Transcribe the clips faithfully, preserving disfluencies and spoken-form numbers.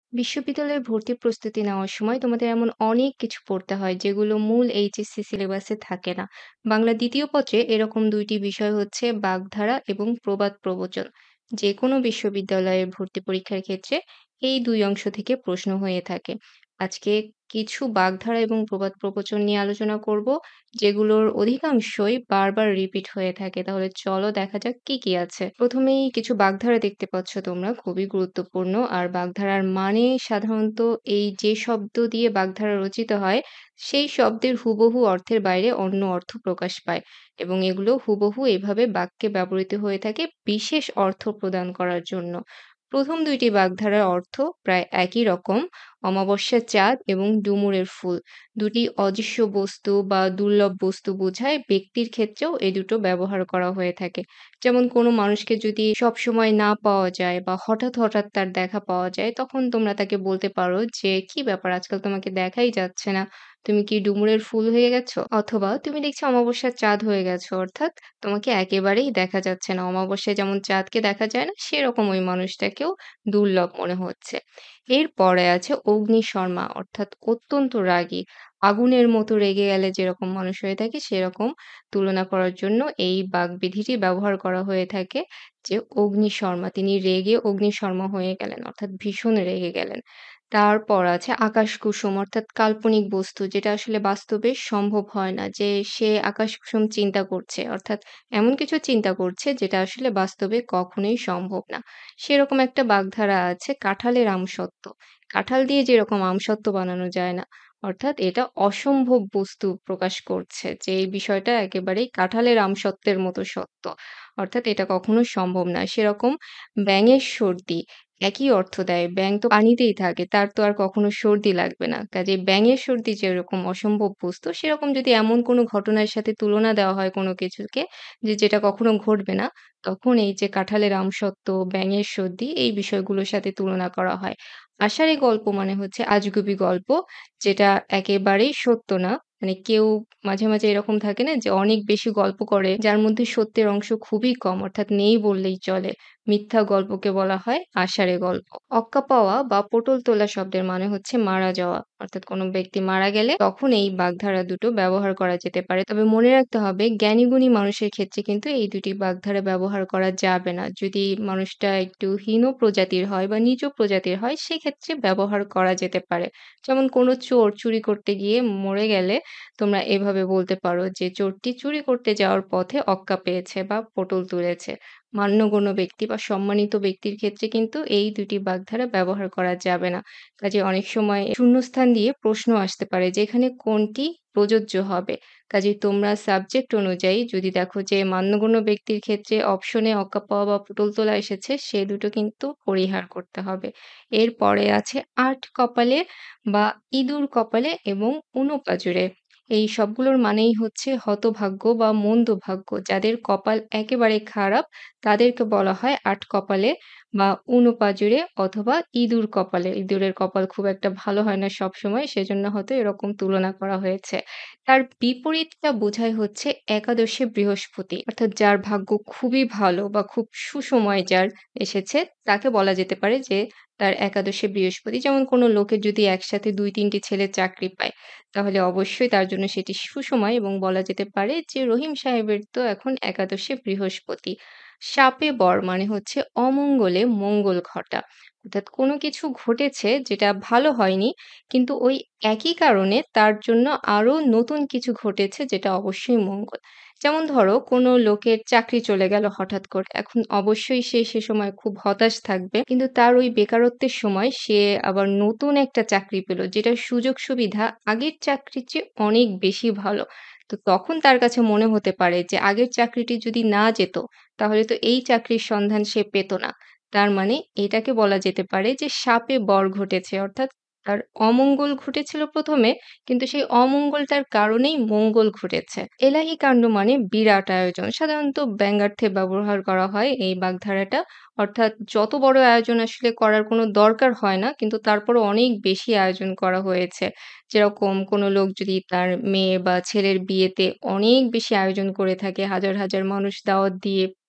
বিশ্ববিদ্যালয়ে ভর্তি প্রস্তুতি নেওয়ার সময় তোমাদের এমন অনেক কিছু পড়তে হয় যেগুলো মূল এইচএসসি সিলেবাসে থাকে না। বাংলা দ্বিতীয় পত্রে এরকম দুইটি বিষয় হচ্ছে বাগধারা এবং প্রবাদ প্রবচন। যে কোনো বিশ্ববিদ্যালয়ের ভর্তি পরীক্ষার ক্ষেত্রে এই দুই অংশ থেকে প্রশ্ন হয়ে থাকে। আজকে কিছু বাগধারা এবং প্রবাদ প্রবচন নিয়ে আলোচনা করব, যেগুলোর অধিকাংশই বারবার রিপিট হয়ে থাকে। তাহলে চলো দেখা যাক কি কি আছে। প্রথমেই কিছু বাগধারা দেখতে পাচ্ছ তোমরা, খুবই গুরুত্বপূর্ণ। আর বাগধারার মানে সাধারণত এই যে শব্দ দিয়ে বাগধারা রচিত হয়, সেই শব্দের হুবহু অর্থের বাইরে অন্য অর্থ প্রকাশ পায়, এবং এগুলো হুবহু এভাবে বাক্যে ব্যবহৃত হয়ে থাকে বিশেষ অর্থ প্রদান করার জন্য। প্রথম দুইটি বাগধারার অর্থ প্রায় একই রকম। অমাবস্যার চাঁদ এবং ডুমুরের ফুল দুটি অদৃশ্য বস্তু বা দুর্লভ বস্তু বোঝায়। ব্যক্তির ক্ষেত্রেও এই দুটো ব্যবহার করা হয়ে থাকে। যেমন কোনো মানুষকে যদি সবসময় না পাওয়া যায় বা হঠাৎ, হঠাৎ তার দেখা পাওয়া যায়, তখন তোমরা তাকে বলতে পারো যে, "কি ব্যাপার, আজকাল তোমাকে দেখাই যাচ্ছে না। তুমি কি ডুমুরের ফুল হয়ে গেছো?" অথবা, "তুমি দেখছি অমাবস্যার চাঁদ হয়ে গেছো।" অর্থাৎ তোমাকে একেবারেই দেখা যাচ্ছে না। অমাবস্যায় যেমন চাঁদকে দেখা যায় না, সেরকম ওই মানুষটাকেও দুর্লভ মনে হচ্ছে। এরপরে আছে অগ্নিশর্মা, অর্থাৎ অত্যন্ত রাগী। আগুনের মতো রেগে গেলে যেরকম মানুষ হয়ে থাকে, সেরকম তুলনা করার জন্য এই বাগবিধিটি ব্যবহার করা হয়ে থাকে যে অগ্নিশর্মা, তিনি রেগে অগ্নিশর্মা হয়ে গেলেন, অর্থাৎ ভীষণ রেগে গেলেন। তারপর আছে আকাশকুসুম, অর্থাৎ কাল্পনিক বস্তু যেটা আসলে বাস্তবে সম্ভব হয় না, যে সে আকাশকুসুম চিন্তা করছে, অর্থাৎ এমন কিছু চিন্তা করছে যেটা আসলে বাস্তবে কখনোই সম্ভব না। সেরকম একটা বাগধারা আছে কাঁঠালের আমসত্ত্ব। কাঁঠাল দিয়ে যেরকম আমসত্ত্ব বানানো যায় না, অর্থাৎ এটা অসম্ভব বস্তু প্রকাশ করছে যে এই বিষয়টা একেবারেই কাঁঠালের আমসত্ত্বের মতো সত্য। অর্থাৎ এটা কখনো সম্ভব না। সেরকম ব্যাঙের সর্দি একই অর্থ দেয়। ব্যাঙ তো পানিতেই থাকে। তার তো আর কখনো সর্দি লাগবে না। কাজেই ব্যাঙের সর্দি যেরকম অসম্ভব বস্তু, সেরকম যদি এমন কোনো ঘটনার সাথে তুলনা দেওয়া হয় কোনো কিছুকে, যে যেটা কখনো ঘটবে না, তখন এই যে কাঁঠালের আমসত্ত্ব, ব্যাঙের সর্দি, এই বিষয়গুলোর সাথে তুলনা করা হয়। আষাঢ়ে গল্প মানে হচ্ছে আজগুবি গল্প, যেটা একেবারেই সত্য না। মানে কেউ মাঝে, মাঝে এরকম থাকে না যে অনেক বেশি গল্প করে, যার মধ্যে সত্যের অংশ খুবই কম, অর্থাৎ নেই বললেই চলে। মিথ্যা গল্পকে বলা হয় আষাঢ়ে গল্প। অক্কা পাওয়া বা পটল তোলা শব্দের মানে হচ্ছে মারা যাওয়া। অর্থাৎ কোনো ব্যক্তি মারা গেলে তখন এই বাগধারা দুটো ব্যবহার করা যেতে পারে। তবে মনে রাখতে হবে, জ্ঞানী-গুণী মানুষের ক্ষেত্রে কিন্তু এই দুটি বাগধারা ব্যবহার করা যাবে না। যদি মানুষটা একটু হীন প্রজাতির হয় বা নিচু প্রজাতির হয়, সেক্ষেত্রে ব্যবহার করা যেতে পারে। যেমন কোনো চোর চুরি করতে গিয়ে মরে গেলে তোমরা এভাবে বলতে পারো যে, "চোরটি চুরি করতে যাওয়ার পথে অক্কা পেয়েছে বা পটল তুলেছে।" মান্যগণ্য ব্যক্তি বা সম্মানিত ব্যক্তির ক্ষেত্রে কিন্তু এই দুটি বাগধারা ব্যবহার করা যাবে না। কাজেই অনেক সময় শূন্যস্থান দিয়ে প্রশ্ন আসতে পারে যে এখানে কোনটি প্রযোজ্য হবে। কাজেই তোমরা সাবজেক্ট অনুযায়ী যদি দেখো যে মান্যগণ্য ব্যক্তির ক্ষেত্রে অপশনে অক্কা পাওয়া বা পটল তোলা এসেছে, সে দুটো কিন্তু পরিহার করতে হবে। এরপরে আছে আট কপালে বা ইঁদুর কপালে এবং ঊনপাজরে। এই সবগুলোর মানেই হচ্ছে হতভাগ্য বা মন্দ ভাগ্য। যাদের কপাল একেবারে খারাপ, তাদেরকে বলা হয় আট কপালে বা ঊনপাজরে অথবা ইঁদুর কপালে। ইঁদুরের কপাল খুব একটা ভালো হয় না সবসময়, সেজন্য হয়তো এরকম তুলনা করা হয়েছে। তার বিপরীতটা বোঝায় হচ্ছে একাদশে বৃহস্পতি। অর্থাৎ যার ভাগ্য খুবই ভালো বা খুব সুসময় যার এসেছে, তাকে বলা যেতে পারে যে তার একাদশে বৃহস্পতি। যেমন কোনো লোকের যদি একসাথে দুই তিন টি ছেলে চাকরি পায়, তাহলে অবশ্যই তার জন্য সেটি সুসময়, এবং বলা যেতে পারে যে রহিম সাহেবের তো এখন একাদশে বৃহস্পতি। শাপে বর মানে হচ্ছে অমঙ্গলে মঙ্গল ঘটা। অর্থাৎ কোনো কিছু ঘটেছে যেটা ভালো হয়নি, কিন্তু ওই একই কারণে তার জন্য আরো নতুন কিছু ঘটেছে যেটা অবশ্যই মঙ্গল। যেমন ধরো কোনো লোকের চাকরি চলে গেল হঠাৎ করে। এখন অবশ্যই সে সে সময় খুব হতাশ থাকবে। কিন্তু তার ওই বেকারত্বের সময় সে আবার নতুন একটা চাকরি পেল, যেটার সুযোগ সুবিধা আগের চাকরির চেয়ে অনেক বেশি ভালো। তো তখন তার কাছে মনে হতে পারে যে আগের চাকরিটি যদি না যেত, তাহলে তো এই চাকরির সন্ধান সে পেত না। তার মানে এটাকে বলা যেতে পারে যে শাপে বর ঘটেছে। অর্থাৎ তার অমঙ্গল ঘটেছিল প্রথম এ, কিন্তু সেই অমঙ্গলটার কারণেই মঙ্গল ঘটেছে। এলাহি কাণ্ড মানে বিরাট আয়োজন। সাধারণত ব্যঙ্গার্থে ব্যবহার করা হয় এই বাগধারাটা। অর্থাৎ যত বড় আয়োজন আসলে করার কোনো দরকার হয় না, কিন্তু তারপরও অনেক বেশি আয়োজন করা হয়েছে। যেরকম কোনো লোক যদি তার মেয়ে বা ছেলের বিয়েতে অনেক বেশি আয়োজন করে থাকে, হাজার, হাজার মানুষ দাওয়াত দিয়ে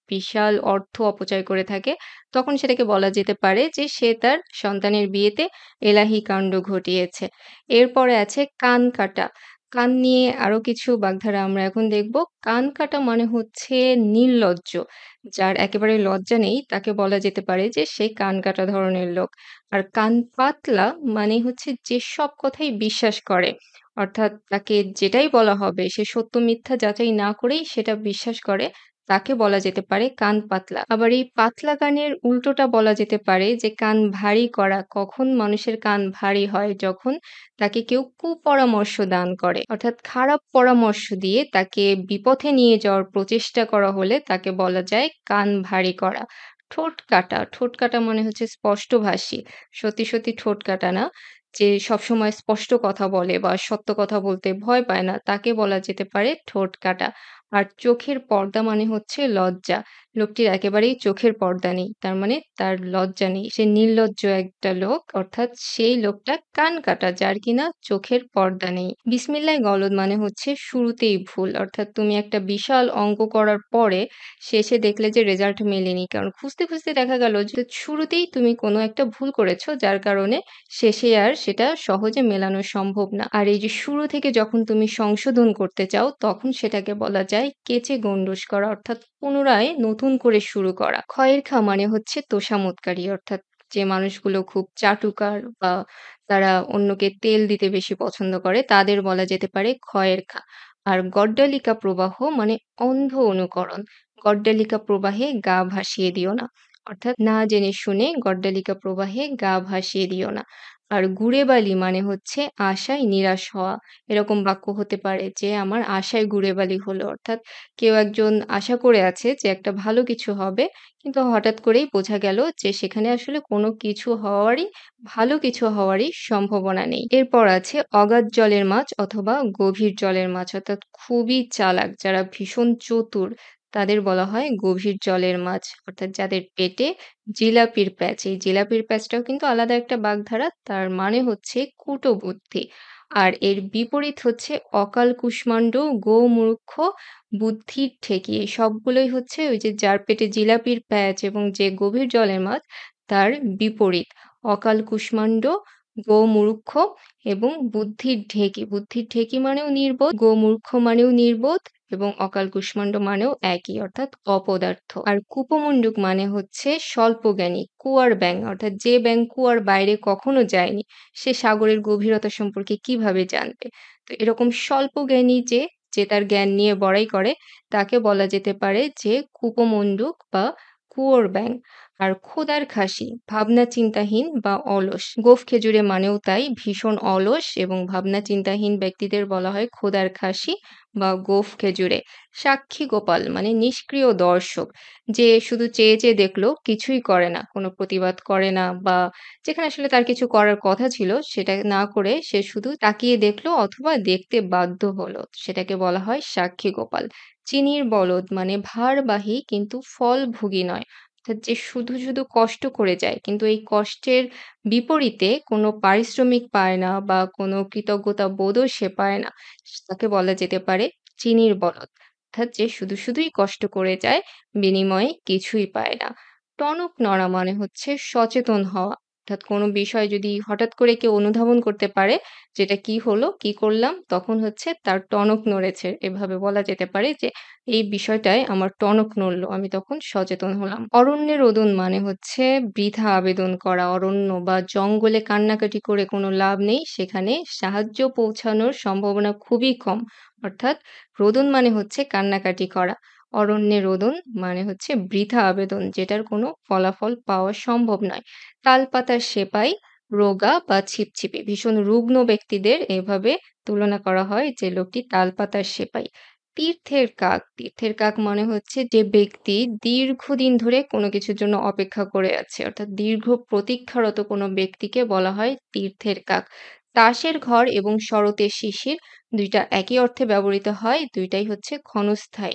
বিশাল অর্থ অপচয় করে থাকে, তখন সেটাকে বলা যেতে পারে যে সে তার সন্তানের বিয়েতে এলাহি কাণ্ড ঘটিয়েছে। এরপরে আছে কান কাটা। কান নিয়ে আরো কিছু বাগধারা আমরা এখন দেখব। কান কাটা মানে হচ্ছে নির্লজ্জ। যার একেবারে লজ্জা নেই তাকে বলা যেতে পারে যে সে কান কাটা ধরনের লোক। আর কান পাতলা মানে হচ্ছে যে সব কথাই বিশ্বাস করে। অর্থাৎ তাকে যেটাই বলা হবে সে সত্য মিথ্যা যাচাই না করেই সেটা বিশ্বাস করে। তাকে বলা যেতে পারে কান পাতলা। আবার এই পাতলা কানের উল্টোটা বলা যেতে পারে যে কান ভারী করা। কখন মানুষের কান ভারী হয়? যখন তাকে কেউ কুপরামর্শ দান করে। অর্থাৎ খারাপ পরামর্শ দিয়ে তাকে বিপথে নিয়ে যাওয়ার প্রচেষ্টা করা হলে তাকে বলা যায় কান ভারী করা। ঠোঁট কাটা, ঠোঁট কাটা মানে হচ্ছে স্পষ্টভাষী। সত্যি, সত্যি ঠোঁট কাটা না। যে সবসময় স্পষ্ট কথা বলে বা সত্য কথা বলতে ভয় পায় না, তাকে বলা যেতে পারে ঠোঁট কাটা। আর চোখের পর্দা মানে হচ্ছে লজ্জা। লোকটির একেবারেই চোখের পর্দা নেই। তার মানে তার লজ্জা নেই। সে নির্লজ্জ একটা লোক। অর্থাৎ সেই লোকটা কান কাটা যার কিনা চোখের পর্দা নেই। বিসমিল্লাহ গলদ মানে হচ্ছে শুরুতেই ভুল। অর্থাৎ তুমি একটা বিশাল অঙ্ক করার পরে শেষে দেখলে যে রেজাল্ট মেলেনি। কারণ খুঁজতে, খুঁজতে দেখা গেল যে শুরুতেই তুমি কোনো একটা ভুল করেছো যার কারণে শেষে আর সেটা সহজে মেলানো সম্ভব না। আর এই যে শুরু থেকে যখন তুমি সংশোধন করতে চাও তখন সেটাকে বলা যায় কেচে গণ্ডূষ করা, অর্থাৎ পুনরায় নতুন করে শুরু করা। খয়ের খা মানে হচ্ছে তোষামোদকারী, অর্থাৎ যে মানুষগুলো খুব চাটুকার বা তারা অন্যকে তেল দিতে বেশি পছন্দ করে তাদের বলা যেতে পারে খয়ের খা। আর গড্ডালিকা প্রবাহ মানে অন্ধ অনুকরণ। গড্ডালিকা প্রবাহে গা ভাসিয়ে দিও না। অর্থাৎ না জেনে শুনে গড্ডালিকা প্রবাহে গা ভাসিয়ে দিও না। আর গুড়ে বালি মানে হচ্ছে আশায় নিরাশ হওয়া। এরকম বাক্য হতে পারে যে আমার আশায় গুড়ে বালি হলো। অর্থাৎ কেউ একজন আশা করে আছে যে একটা ভালো কিছু হবে, কিন্তু হঠাৎ করেই বোঝা গেল যে সেখানে আসলে কোনো কিছু হওয়ারই ভালো কিছু হওয়ারই সম্ভাবনা নেই। এরপর আছে অগাধ জলের মাছ অথবা গভীর জলের মাছ, অর্থাৎ খুবই চালাক যারা ভীষণ চতুর তাদের বলা হয় গভীর জলের মাছ। অর্থাৎ যাদের পেটে জিলাপির প্যাচ। এই জিলাপির প্যাচটাও কিন্তু আলাদা একটা বাগধারা। তার মানে হচ্ছে কুটো বুদ্ধি। আর এর বিপরীত হচ্ছে অকাল কুষ্মাণ্ড, গোমূর্খ, বুদ্ধির ঠেকি। এই সবগুলোই হচ্ছে ওই যে যার পেটে জিলাপির প্যাচ এবং যে গভীর জলের মাছ তার বিপরীত। অকাল কুষ্মাণ্ড, গোমূর্খ এবং বুদ্ধির ঢেঁকি। বুদ্ধির ঢেঁকি মানেও নির্বোধ, গোমূর্খ মানেও নির্বোধ এবং অকাল কুষ্মাণ্ড মানেও একই, অর্থাৎ অপদার্থ। আর কূপমণ্ডূক মানে হচ্ছে স্বল্পজ্ঞানী, কুয়ার ব্যাঙ। অর্থাৎ যে ব্যাঙ কুয়ার বাইরে কখনো যায়নি সে সাগরের গভীরতা সম্পর্কে কিভাবে জানবে? তো এরকম স্বল্পজ্ঞানী যে, যে তার জ্ঞান নিয়ে বড়াই করে তাকে বলা যেতে পারে যে কূপমণ্ডূক বা কুয়োর ব্যাঙ। আর খোদার খাসি ভাবনা চিন্তাহীন বা অলস। গোঁফ খেজুরে মানেও তাই, ভীষণ অলস এবং ভাবনা চিন্তাহীন ব্যক্তিদের বলা হয় খোদার খাসি বা গোঁফ খেজুরে। সাক্ষী গোপাল মানে নিষ্ক্রিয় দর্শক, যে শুধু চেয়ে চেয়ে দেখলো কিছুই করে না, কোনো প্রতিবাদ করে না বা যেখানে আসলে তার কিছু করার কথা ছিল সেটা না করে সে শুধু তাকিয়ে দেখলো অথবা দেখতে বাধ্য হলো, সেটাকে বলা হয় সাক্ষী গোপাল। চিনির বলদ মানে ভারবাহী কিন্তু ফলভোগী নয়। অর্থাৎ যে শুধু, শুধু কষ্ট করে যায় কিন্তু এই কষ্টের বিপরীতে কোনো পারিশ্রমিক পায় না বা কোনো কৃতজ্ঞতা বোধও সে পায় না। তাকে বলা যেতে পারে চিনির বলদ। অর্থাৎ যে শুধু, শুধুই কষ্ট করে যায়, বিনিময়ে কিছুই পায় না। টনক নড়া মানে হচ্ছে সচেতন হওয়া। অর্থাৎ কোনো বিষয় যদি হঠাৎ করে কেউ অনুধাবন করতে পারে যে এটা কি হলো, কি করলাম, তখন হচ্ছে তার টনক নড়েছে। এভাবে বলা যেতে পারে যে এই বিষয়টায় আমার টনক নড়লো, আমি তখন সচেতন হলাম। অরণ্যে রোদন মানে হচ্ছে বৃথা আবেদন করা। অরণ্য বা জঙ্গলে কান্নাকাটি করে কোনো লাভ নেই। সেখানে সাহায্য পৌঁছানোর সম্ভাবনা খুবই কম। অর্থাৎ রোদন মানে হচ্ছে কান্নাকাটি করা। অরণ্যে রোদন মানে হচ্ছে বৃথা আবেদন যেটার কোনো ফলাফল পাওয়া সম্ভব নয়। তালপাতার সেপাই রোগা বা ছিপছিপে। ভীষণ রুগ্ন ব্যক্তিদের এভাবে তুলনা করা হয় যে লোকটি তালপাতার সেপাই। তীর্থের কাক। তীর্থের কাক মানে হচ্ছে যে ব্যক্তি দীর্ঘদিন ধরে কোনো কিছুর জন্য অপেক্ষা করে আছে। অর্থাৎ দীর্ঘ প্রতীক্ষারত কোনো ব্যক্তিকে বলা হয় তীর্থের কাক। তাসের ঘর এবং শরতের শিশির দুই টা একই অর্থে ব্যবহৃত হয়। দুই টাই হচ্ছে ক্ষণস্থায়ী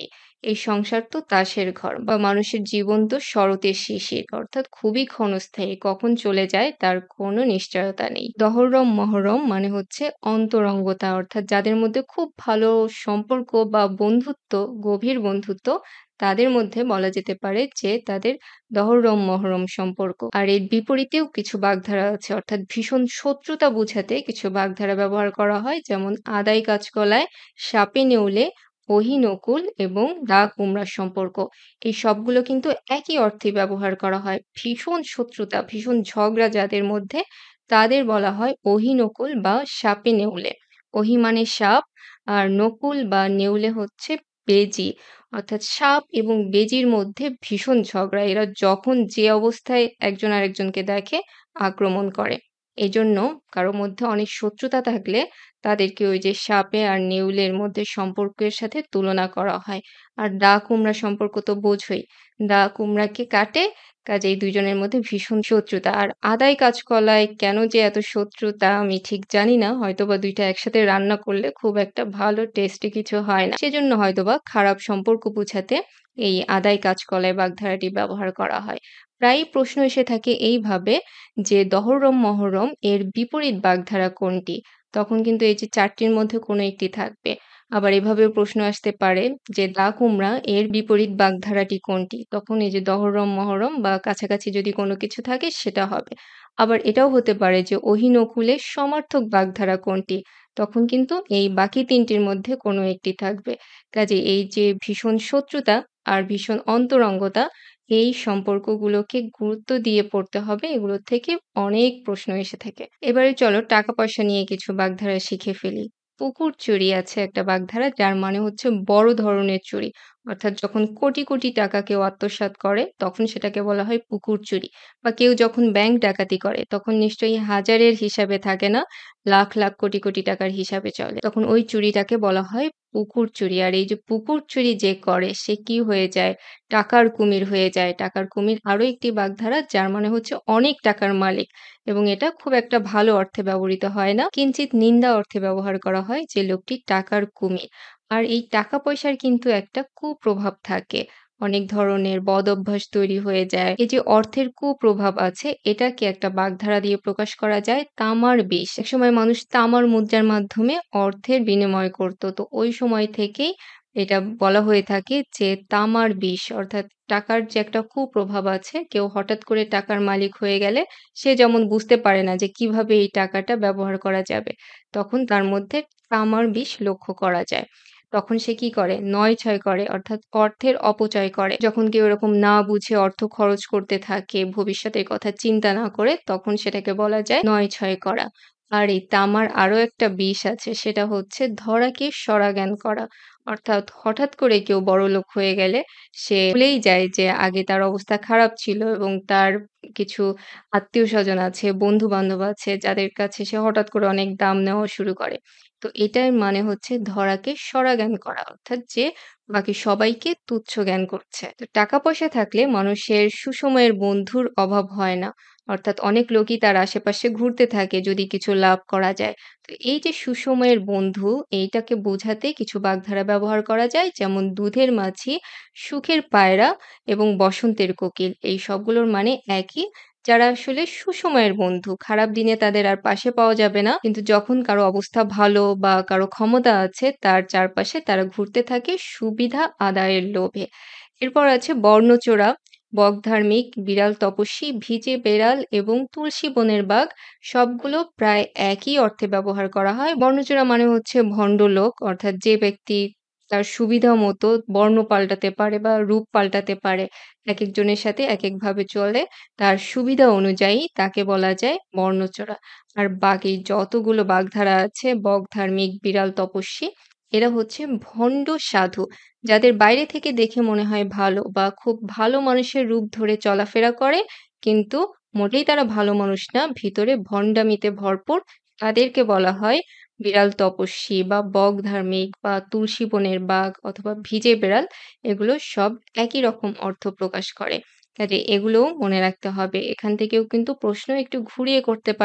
এই সংসার তো তাসের ঘর বা মানুষের জীবন তো শরতের শিশির অর্থাৎ খুবই ক্ষণস্থায়ী কখন চলে যায় তার কোনো নিশ্চয়তা নেই। দহরম মহরম মানে হচ্ছে অন্তরঙ্গতা অর্থাৎ যাদের মধ্যে খুব ভালো সম্পর্ক বা বন্ধুত্ব গভীর বন্ধুত্ব তাদের মধ্যে বলা যেতে পারে যে তাদের দহরম মহরম সম্পর্ক। আর এর বিপরীতেও কিছু বাগধারা আছে অর্থাৎ ভীষণ শত্রুতা বুঝাতে কিছু বাগধারা ব্যবহার করা হয় যেমন আদায় কাঁচকলায় সাপে নেউলে অহিনকুল এবং দা কুমড়ার সম্পর্ক। এই সবগুলো কিন্তু একই অর্থে ব্যবহার করা হয়। ভীষণ শত্রুতা, ভীষণ ঝগড়া যাদের মধ্যে তাদের বলা হয় অহিনকুল বা সাপে নেউলে। অহি মানে সাপ আর নকুল বা নেউলে হচ্ছে বেজি। অর্থাৎ সাপ এবং বেজির মধ্যে ভীষণ ঝগড়া। এরা যখন যে অবস্থায় একজন আরেকজনকে দেখে আক্রমণ করে। এজন্য কারো মধ্যে অনেক শত্রুতা থাকলে তাদেরকে ওই যে সাপে আর নেউলের মধ্যে সম্পর্কের সাথে তুলনা করা হয়। আর দা কুমড়া সম্পর্ক তো বোঝোই। দা কুমড়াকে কাটে, কাজেই দুই জনের মধ্যে ভীষণ শত্রুতা। আর আদায় কাঁচকলায় কেন যে এত শত্রুতা আমি ঠিক জানি না। হয়তোবা দুই টা একসাথে রান্না করলে খুব একটা ভালো টেস্টি কিছু হয় না। সেজন্য হয়তোবা খারাপ সম্পর্ক বুঝাতে এই আদায় কাঁচকলায় বাগধারাটি ব্যবহার করা হয়। প্রায়ই প্রশ্ন এসে থাকে এইভাবে যে দহরম মহরম এর বিপরীত বাগধারা কোনটি? তখন কিন্তু এই যে চার টির মধ্যে কোনো একটি থাকবে। আবার এভাবেও প্রশ্ন আসতে পারে যে দা কুমড়া এর বিপরীত বাগধারাটি কোনটি? তখন এই যে দহরম মহরম বা কাছাকাছি যদি কোনো কিছু থাকে সেটা হবে। আবার এটাও হতে পারে যে অহিনকুলের সমার্থক বাগধারা কোনটি? তখন কিন্তু এই বাকি তিন টির মধ্যে কোনো একটি থাকবে। কাজেই এই যে ভীষণ শত্রুতা আর ভীষণ অন্তরঙ্গতা এই সম্পর্কগুলোকে গুরুত্ব দিয়ে পড়তে হবে। এগুলোর থেকে অনেক প্রশ্ন এসে থাকে। এবারে চলো টাকা-পয়সা নিয়ে কিছু বাগধারা শিখে ফেলি। পুকুর চুরি আছে একটা বাগধারা যার মানে হচ্ছে বড় ধরনের চুরি। অর্থাৎ যখন কোটি, কোটি টাকা কেউ আত্মসাৎ করে তখন সেটাকে বলা হয় পুকুর চুরি। বা কেউ যখন ব্যাংক ডাকাতি করে তখন নিশ্চয়ই হাজারের হিসাবে থাকে না, লাখ, লাখ কোটি, কোটি টাকার হিসাবে চলে। তখন ওই চুরিটাকে বলা হয় পুকুর চুরি। আর এই যে পুকুর চুরি যে করে সে কি হয়ে যায়? টাকার কুমির হয়ে যায়। টাকার কুমির আরো একটি বাগধারা যার মানে হচ্ছে অনেক টাকার মালিক এবং এটা খুব একটা ভালো অর্থে ব্যবহৃত হয় না। কিঞ্চিৎ নিন্দা অর্থে ব্যবহার করা হয় যে লোকটি টাকার কুমির। আর এই টাকা-পয়সার কিন্তু একটা কুপ্রভাব থাকে। অনেক ধরনের বদঅভ্যাস তৈরি হয়ে যায়। এই যে অর্থের কুপ্রভাব আছে এটাকে একটা বাগধারা দিয়ে প্রকাশ করা যায় তামার বিষ। একসময় মানুষ তামার মুদ্রার মাধ্যমে অর্থের বিনিময় করত। তো ওই সময় থেকেই এটা বলা হয়ে থাকে যে তামার বিষ অর্থাৎ টাকার যে একটা কুপ্রভাব আছে, কেউ হঠাৎ করে টাকার মালিক হয়ে গেলে সে যেমন বুঝতে পারে না যে কিভাবে এই টাকাটা ব্যবহার করা যাবে। তখন তার মধ্যে তামার বিষ লক্ষ্য করা যায়। তখন সে কি করে? নয়-ছয় করে অর্থাৎ অর্থের অপচয় করে। যখন কেউ এরকম না বুঝে অর্থ খরচ করতে থাকে, ভবিষ্যতের কথা চিন্তা না করে তখন সেটাকে বলা যায় নয়-ছয় করা। আর এই তামার আরো একটা বিষ আছে সেটা হচ্ছে ধরাকে সরাজ্ঞান করা। অর্থাৎ হঠাৎ করে কেউ বড়লোক হয়ে গেলে সে ভুলেই যায় যে আগে তার অবস্থা খারাপ ছিল এবং তার কিছু আত্মীয়স্বজন আছে, বন্ধু-বান্ধব আছে যাদের কাছে সে হঠাৎ করে অনেক দাম নেওয়া শুরু করে। তো এটার মানে হচ্ছে ধরাকে সরাজ্ঞান করা। অর্থাৎ যে বাকি সবাইকে তুচ্ছ জ্ঞান করছে। তো টাকা-পয়সা থাকলে মানুষের সুসময়ের বন্ধুর অভাব হয় না। অর্থাৎ অনেক লোকই তার আশেপাশে ঘুরতে থাকে যদি কিছু লাভ করা যায়। তো এই যে সুসময়ের বন্ধু এইটাকে বোঝাতে কিছু বাগধারা ব্যবহার করা যায় যেমন দুধের মাছি, সুখের পায়রা এবং বসন্তের কোকিল। এই সবগুলোর মানে একই। যারা আসলে সুসময়ের বন্ধু। খারাপ দিনে তাদের আর পাশে পাওয়া যাবে না। কিন্তু যখন কারো অবস্থা ভালো বা কারো ক্ষমতা আছে তার চারপাশে তারা ঘুরতে থাকে সুবিধা আদায়ের লোভে। এরপর আছে বর্ণচোরা, বকধার্মিক, বিড়াল তপস্বী, ভিজে বেড়াল এবং তুলসী বনের বাঘ সবগুলো প্রায় একই অর্থে ব্যবহার করা হয়। বর্ণচোরা মানে হচ্ছে ভন্ডলোক অর্থাৎ যে ব্যক্তি তার সুবিধা মতো বর্ণ পাল্টাতে পারে বা রূপ পাল্টাতে পারে। একেকজনের সাথে একেকভাবে চলে। তার সুবিধা অনুযায়ী তাকে বলা যায় বর্ণচোরা। আর বাকি যতগুলো বাগধারা আছে বকধার্মিক, বিড়াল তপস্বী এরা হচ্ছে ভণ্ড সাধু। যাদের বাইরে থেকে দেখে মনে হয় ভালো বা খুব ভালো মানুষের রূপ ধরে চলাফেরা করে কিন্তু মোটেই তারা ভালো মানুষ না, ভিতরে ভণ্ডামিতে ভরপুর। তাদেরকে বলা হয় বিড়াল তপস্বী বা বকধার্মিক বা তুলসী বনের বাঘ অথবা ভিজে বেড়াল এগুলো সব একই রকম অর্থ প্রকাশ করে। কাজে এগুলোও মনে রাখতে হবে। এখান থেকেও কিন্তু প্রশ্ন একটু ঘুরিয়ে করতে পারে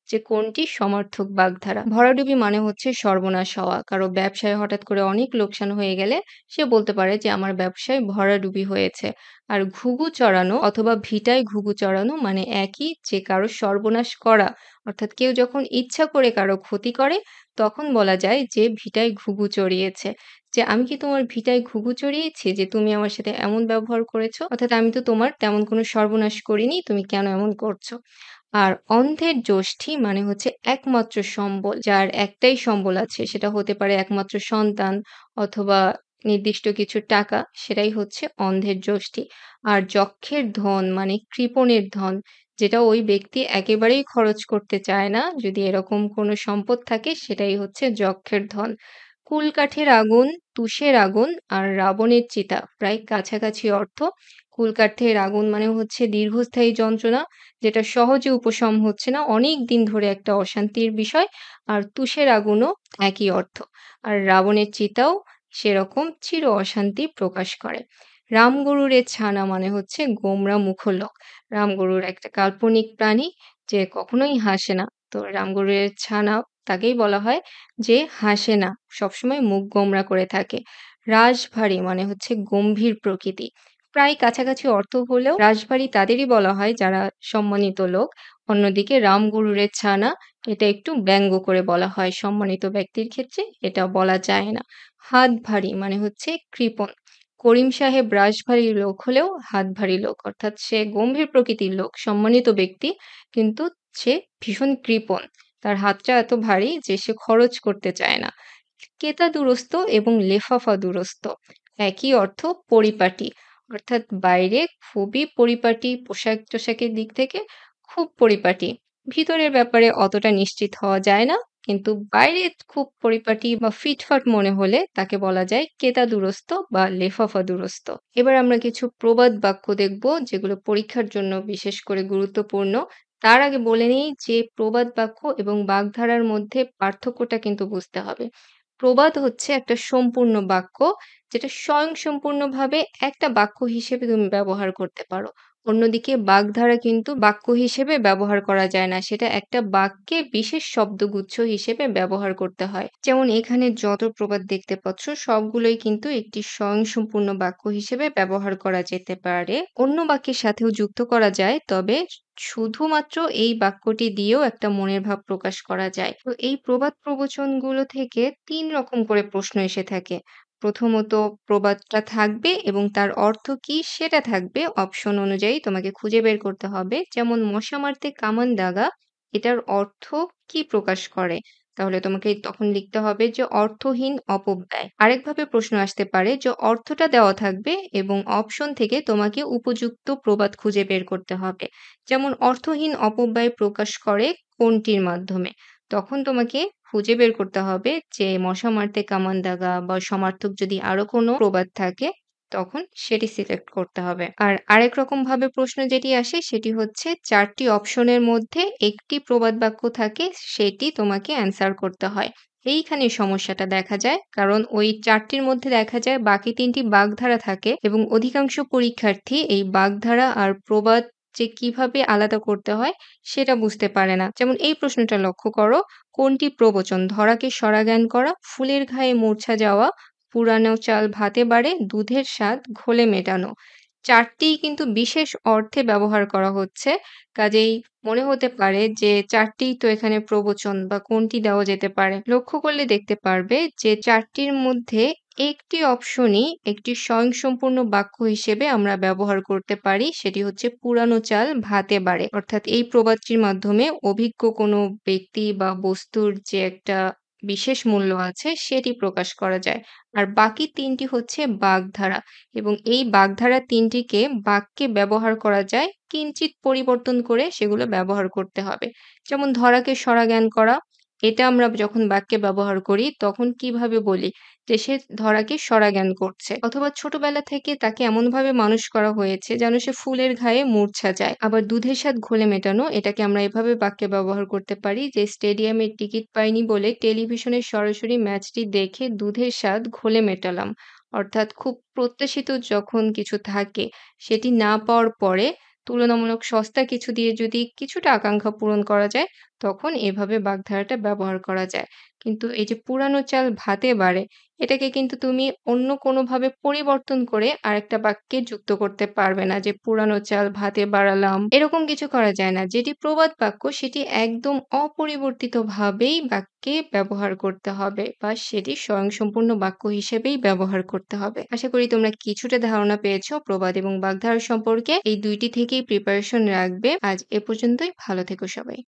যে কোনটি সমার্থক বাগধারা। ভরাডুবি মানে হচ্ছে সর্বনাশ হওয়া। কারো ব্যবসায় হঠাৎ করে অনেক লোকসান হয়ে গেলে সে বলতে পারে যে আমার ব্যবসায় ভরাডুবি হয়েছে। আর ঘুঘু চড়ানো অথবা ভিটায় ঘুঘু চড়ানো মানে একই, যে কারো সর্বনাশ করা। অর্থাৎ কেউ যখন ইচ্ছা করে কারো ক্ষতি করে তখন বলা যায় যে ভিটায় ঘুঘু চড়িয়েছে। যে আমি কি তোমার ভিটায় ঘুঘু চড়িয়েছি যে তুমি আমার সাথে এমন ব্যবহার করেছো? অর্থাৎ আমি তো তোমার তেমন কোনো সর্বনাশ করিনি, তুমি কেন এমন করছো? আর অন্ধের যষ্ঠী মানে হচ্ছে একমাত্র সম্বল, যার একটাই সম্বল আছে সেটা হতে পারে একমাত্র সন্তান অথবা নির্দিষ্ট কিছু টাকা, সেটাই হচ্ছে অন্ধের যষ্ঠী। আর যক্ষের ধন মানে কৃপণের ধন, যেটা ওই ব্যক্তি একেবারেই খরচ করতে চায় না, যদি এরকম কোনো সম্পদ থাকে সেটাই হচ্ছে যক্ষের ধন। কুলকাঠের আগুন, তুষের আগুন আর রাবণের চিতা প্রায় কাছাকাছি অর্থ। কুলকাঠের আগুন মানে হচ্ছে দীর্ঘস্থায়ী যন্ত্রণা, যেটা সহজে উপশম হচ্ছে না, অনেক দিন ধরে একটা অশান্তির বিষয়। আর তুষের আগুনও একই অর্থ। আর রাবণের চিতাও সেরকম চির অশান্তি প্রকাশ করে। রামগরুরের ছানা মানে হচ্ছে গোমরা মুখলোক। রামগরুর একটা কাল্পনিক প্রাণী যে কখনোই হাসে না। তো রামগরুরের ছানা তাকেই বলা হয় যে হাসে না, সবসময় মুখ গোমড়া করে থাকে। রাশভারী মানে হচ্ছে গম্ভীর প্রকৃতি। প্রায় কাছাকাছি অর্থ হলেও রাশভারী তাদেরই বলা হয় যারা সম্মানিত লোক। অন্যদিকে রামগরুরের ছানা, এটা একটু ব্যঙ্গ করে বলা হয়, সম্মানিত ব্যক্তির ক্ষেত্রে এটা বলা যায় না। হাত ভারী মানে হচ্ছে কৃপণ। করিম সাহেব রাশভারী লোক হলেও হাত ভারী লোক, অর্থাৎ সে গম্ভীর প্রকৃতির লোক, সম্মানিত ব্যক্তি, কিন্তু সে ভীষণ কৃপণ। তার হাতটা এত ভারী যে সে খরচ করতে চায় না। কেতা দুরস্ত এবং লেফাফা দুরস্ত একই অর্থ, পরিপাটি। অর্থাৎ বাইরে খুবই পরিপাটি, পোশাক-টোশাকের দিক থেকে খুব পরিপাটি। ভিতরের ব্যাপারে অতটা নিশ্চিত হওয়া যায় না। কিন্তু বাইরে খুব পরিপাটি বা ফিটফাট মনে হলে তাকে বলা যায় কেতা দুরস্ত বা লেফাফা দুরস্ত। এবার আমরা কিছু প্রবাদ বাক্য দেখব যেগুলো পরীক্ষার জন্য বিশেষ করে গুরুত্বপূর্ণ। তার আগে বলে নিই যে প্রবাদ বাক্য এবং বাগধারার মধ্যে পার্থক্যটা কিন্তু বুঝতে হবে। প্রবাদ হচ্ছে একটা সম্পূর্ণ বাক্য, যেটা স্বয়ংসম্পূর্ণভাবে একটা বাক্য হিসেবে তুমি ব্যবহার করতে পারো। অন্যদিকে বাগধারা কিন্তু বাক্য হিসেবে ব্যবহার করা যায় না। সেটা একটা বাক্যে বিশেষ শব্দগুচ্ছ হিসেবে ব্যবহার করতে হয়। যেমন এখানে যত প্রবাদ দেখতে পাচ্ছ সবগুলোই কিন্তু একটি স্বয়ংসম্পূর্ণ বাক্য হিসেবে ব্যবহার করা যেতে পারে। অন্য বাক্যের সাথেও যুক্ত করা যায়, তবে শুধুমাত্র এই বাক্যটি দিয়েও একটা মনের ভাব প্রকাশ করা যায়। তো এই প্রবাদ প্রবচনগুলো থেকে তিন রকম করে প্রশ্ন এসে থাকে। প্রথমত প্রবাদটা থাকবে এবং তার অর্থ কি সেটা থাকবে। অপশন অনুযায়ী তোমাকে খুঁজে বের করতে হবে। যেমন মশা মারতে কামান দাগা, এটার অর্থ কি প্রকাশ করে? তাহলে তোমাকে তখন লিখতে হবে যে অর্থহীন অপব্যয়। আরেকভাবে প্রশ্ন আসতে পারে যে অর্থটা দেওয়া থাকবে এবং অপশন থেকে তোমাকে উপযুক্ত প্রবাদ খুঁজে বের করতে হবে। যেমন অর্থহীন অপব্যয় প্রকাশ করে কোনটির মাধ্যমে? তখন তোমাকে খুঁজে বের করতে হবে যে মশা মারতে কামান দাগা বা সমার্থক যদি আরো কোনো প্রবাদ থাকে তখন সেটি সিলেক্ট করতে হবে। আর আরেক রকম ভাবে প্রশ্ন যেটি আসে সেটি হচ্ছে চারটি অপশনের মধ্যে একটি প্রবাদ বাক্য থাকে, সেটি তোমাকে অ্যান্সার করতে হয়। এইখানে সমস্যাটা দেখা যায়, কারণ ওই চারটির মধ্যে দেখা যায় বাকি তিনটি বাগধারা থাকে এবং অধিকাংশ পরীক্ষার্থী এই বাগধারা আর প্রবাদ যে কিভাবে আলাদা করতে হয় সেটা বুঝতে পারে না। যেমন এই প্রশ্নটা লক্ষ্য করো, কোনটি প্রবচন? ধরাকে সরাজ্ঞান করা, ফুলের ঘায়ে মূর্ছা যাওয়া, পুরানো চাল ভাতে বাড়ে, দুধের স্বাদ ঘোলে মেটানো। চারটিই কিন্তু বিশেষ অর্থে ব্যবহার করা হচ্ছে। কাজেই মনে হতে পারে যে চারটিই তো এখানে প্রবচন, বা কোনটি দেওয়া যেতে পারে? লক্ষ্য করলে দেখতে পারবে যে চারটির মধ্যে একটি অপশনই একটি স্বয়ংসম্পূর্ণ বাক্য হিসেবে আমরা ব্যবহার করতে পারি। সেটি হচ্ছে পুরানো চাল ভাতে বাড়ে। অর্থাৎ এই প্রবাদটির মাধ্যমে অভিজ্ঞ কোনো ব্যক্তি বা বস্তুর যে একটা বিশেষ মূল্য আছে সেটি প্রকাশ করা যায়। আর বাকি তিনটি হচ্ছে বাগধারা এবং এই বাগধারা তিনটিকে বাক্যে ব্যবহার করা যায়, কিঞ্চিৎ পরিবর্তন করে সেগুলো ব্যবহার করতে হবে। যেমন ধরাকে সরাজ্ঞান করা, এটা আমরা যখন বাক্যে ব্যবহার করি তখন কিভাবে বলি যে সে ধরাকে সরাজ্ঞান করছে, অথবা ছোটবেলা থেকে তাকে এমনভাবে মানুষ করা হয়েছে যেন সে ফুলের ঘায়ে মূর্ছা যায়। আবার দুধের স্বাদ ঘোলে মেটানো, এটাকে আমরা এভাবে বাক্যে ব্যবহার করতে পারি যে স্টেডিয়ামের টিকিট পাইনি বলে টেলিভিশনের সরাসরি ম্যাচটি দেখে দুধের স্বাদ ঘোলে মেটালাম। অর্থাৎ খুব প্রত্যাশিত যখন কিছু থাকে সেটি না পাওয়ার পরে তুলনামূলক সস্তা কিছু দিয়ে যদি কিছুটা আকাঙ্ক্ষা পূরণ করা যায়, তখন এভাবে বাগধারাটা ব্যবহার করা যায়। কিন্তু এই যে পুরানো চাল ভাতে বাড়ে, এটাকে কিন্তু তুমি অন্য কোনোভাবে পরিবর্তন করে আরেকটা বাক্যে যুক্ত করতে পারবে না যে পুরানো চাল ভাতে বাড়ালাম, এরকম কিছু করা যায় না। যেটি প্রবাদ বাক্য সেটি একদম অপরিবর্তিতভাবেই বাক্যে ব্যবহার করতে হবে বা সেটি স্বয়ংসম্পূর্ণ বাক্য হিসেবেই ব্যবহার করতে হবে। আশা করি তোমরা কিছুটা ধারণা পেয়েছো প্রবাদ এবং বাগধারা সম্পর্কে। এই দুই টি থেকেই প্রিপারেশন রাখবে। আজ এ পর্যন্তই। ভালো থেকো সবাই।